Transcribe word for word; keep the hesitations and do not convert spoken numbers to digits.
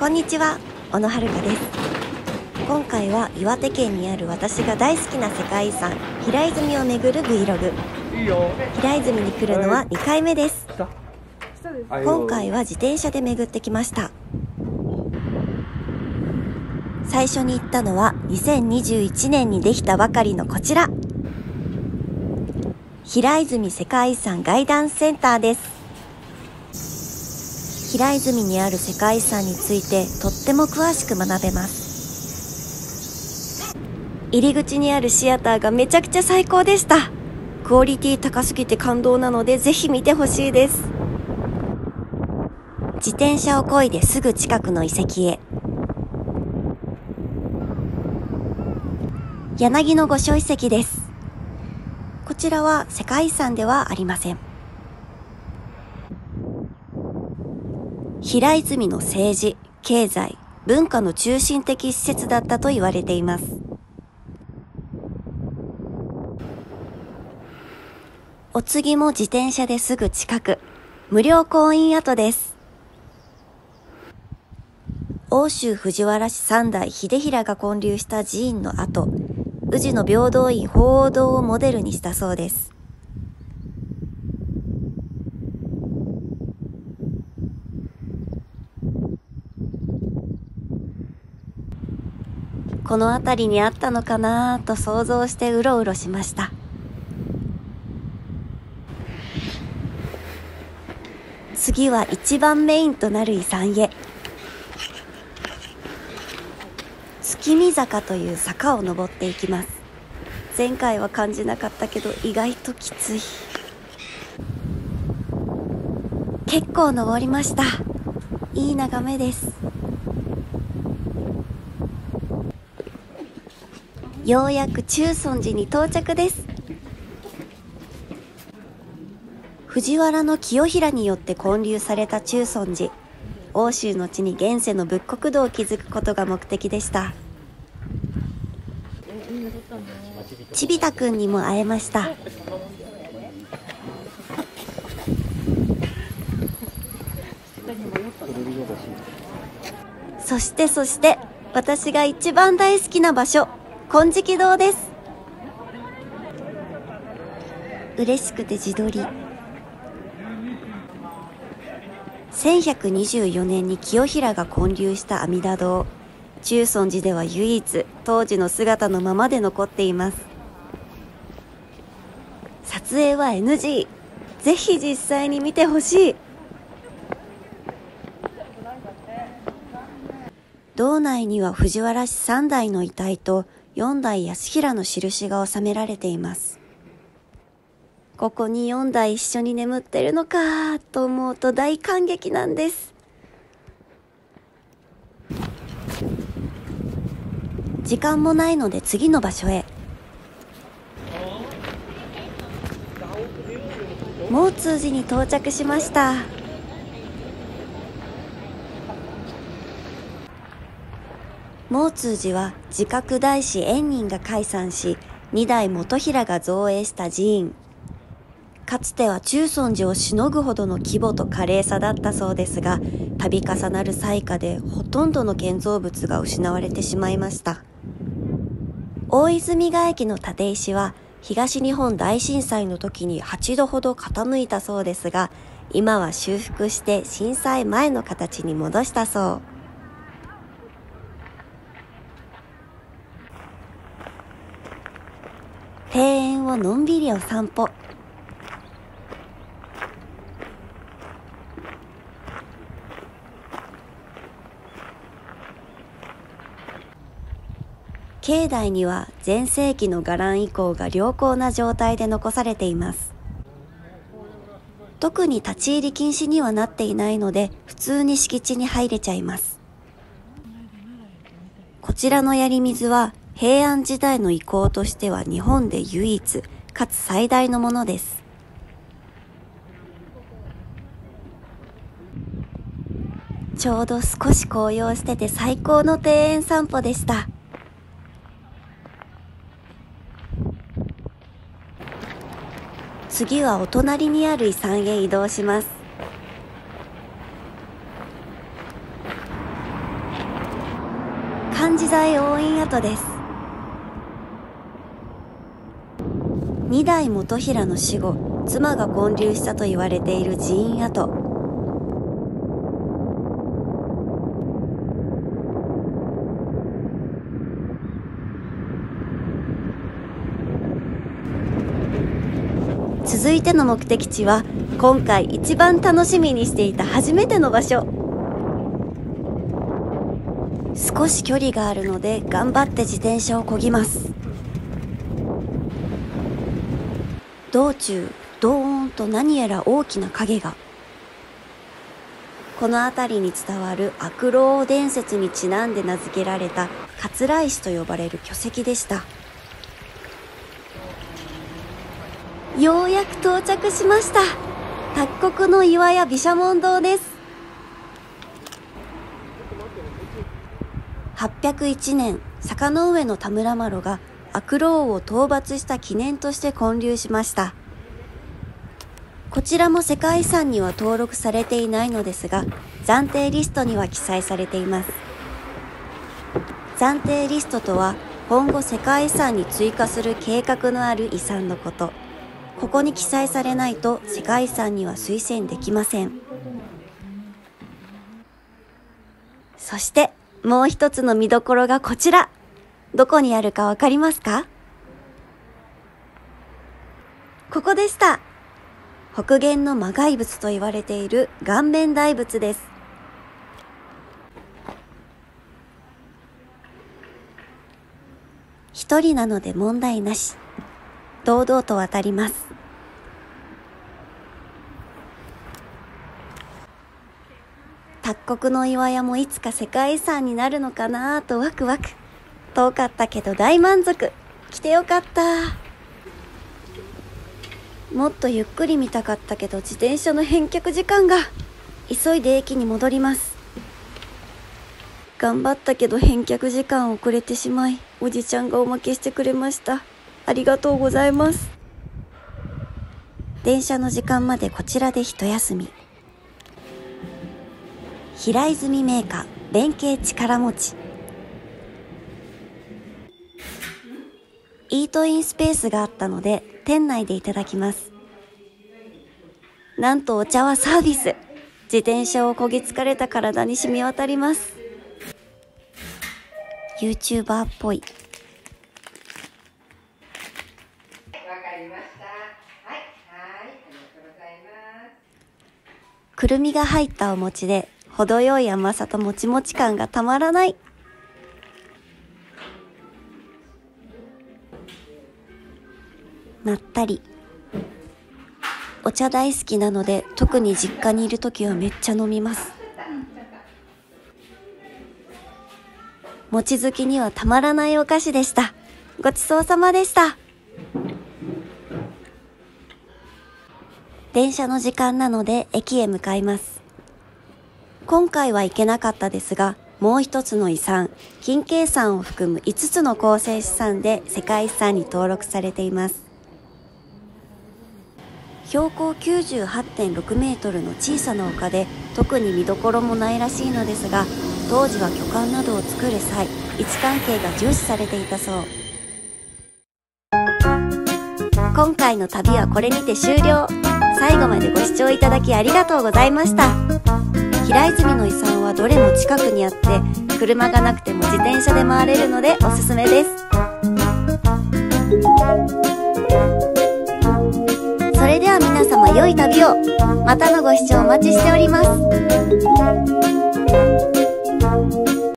こんにちは、小野遥です。今回は岩手県にある私が大好きな世界遺産平泉を巡る Vlog。 平泉に来るのはにかいめです。今回は自転車で巡ってきました。最初に行ったのはにせんにじゅういちねんにできたばかりのこちら、平泉世界遺産ガイダンスセンターです。平泉にある世界遺産についてとっても詳しく学べます。入り口にあるシアターがめちゃくちゃ最高でした。クオリティ高すぎて感動なのでぜひ見てほしいです。自転車を漕いですぐ近くの遺跡へ。柳の御所遺跡です。こちらは世界遺産ではありません。平泉の政治、経済、文化の中心的施設だったと言われています。お次も自転車ですぐ近く、無料婚姻跡です。奥州藤原氏三代秀衡が建立した寺院の跡、宇治の平等院鳳凰堂をモデルにしたそうです。この辺りにあったのかなと想像してうろうろしました。次は一番メインとなる遺産へ。月見坂という坂を登っていきます。前回は感じなかったけど意外ときつい。結構登りました。いい眺めです。ようやく中尊寺に到着です。藤原の清衡によって建立された中尊寺、奥州の地に現世の仏国土を築くことが目的でした。ちびたくんにも会えました。そしてそして私が一番大好きな場所、金色堂です。嬉しくて自撮り。せんひゃくにじゅうよねんに清衡が建立した阿弥陀堂、中尊寺では唯一当時の姿のままで残っています。撮影は エヌジー、 ぜひ実際に見てほしい。堂内には藤原氏さんだいの遺体とよんだい安平の印が収められています。ここによんだい一緒に眠ってるのかと思うと大感激なんです。時間もないので次の場所へ。毛通寺に到着しました。毛通寺は慈覚大師円仁が開山し、にだい元平が造営した寺院。かつては中尊寺をしのぐほどの規模と華麗さだったそうですが、度重なる災禍でほとんどの建造物が失われてしまいました。大泉ヶ駅の立石は東日本大震災の時にはちどほど傾いたそうですが、今は修復して震災前の形に戻したそう。庭園をのんびりお散歩。境内には全盛期の伽藍遺構が良好な状態で残されています。特に立ち入り禁止にはなっていないので普通に敷地に入れちゃいます。こちらの槍水は平安時代の遺構としては日本で唯一かつ最大のものです。ちょうど少し紅葉してて最高の庭園散歩でした。次はお隣にある遺産へ移動します。 安自在押印跡です。二代元平の死後、妻が建立したと言われている寺院跡。続いての目的地は、今回一番楽しみにしていた初めての場所。少し距離があるので頑張って自転車を漕ぎます。道中、ドーンと何やら大きな影が。この辺りに伝わる悪老伝説にちなんで名付けられた桂石と呼ばれる巨石でした。ようやく到着しました。卓国の岩屋毘沙門堂です。はっぴゃくいちねん、坂上田村麻呂が悪老を討伐した記念として建立しました。こちらも世界遺産には登録されていないのですが、暫定リストには記載されています。暫定リストとは、今後世界遺産に追加する計画のある遺産のこと。ここに記載されないと世界遺産には推薦できません。そして、もう一つの見どころがこちら。どこにあるかわかりますか？ここでした。北限の魔骸仏と言われている顔面大仏です。一人なので問題なし。堂々と渡ります。卓国の岩屋もいつか世界遺産になるのかなぁとワクワク。遠かったけど大満足。来てよかった。もっとゆっくり見たかったけど自転車の返却時間が。急いで駅に戻ります。頑張ったけど返却時間遅れてしまい、おじちゃんがおまけしてくれました。ありがとうございます。電車の時間までこちらで一休み。平泉銘菓弁慶力持ち。イートインスペースがあったので店内でいただきます。なんとお茶はサービス。自転車をこぎ疲れた体に染み渡ります。YouTuber っぽい。くるみが入ったお餅で程よい甘さともちもち感がたまらない。まったり。お茶大好きなので特に実家にいるときはめっちゃ飲みます。餅好きにはたまらないお菓子でした。ごちそうさまでした。電車の時間なので駅へ向かいます。今回は行けなかったですが、もう一つの遺産、金渓山を含むいつつの構成資産で世界遺産に登録されています。標高 きゅうじゅうはちてんろくメートルの小さな丘で特に見どころもないらしいのですが、当時は巨漢などを作る際、位置関係が重視されていたそう。今回の旅はこれにて終了。最後までご視聴いただきありがとうございました。平泉の遺産はどれも近くにあって、車がなくても自転車で回れるのでおすすめです。それでは皆様良い旅を。またのご視聴お待ちしております。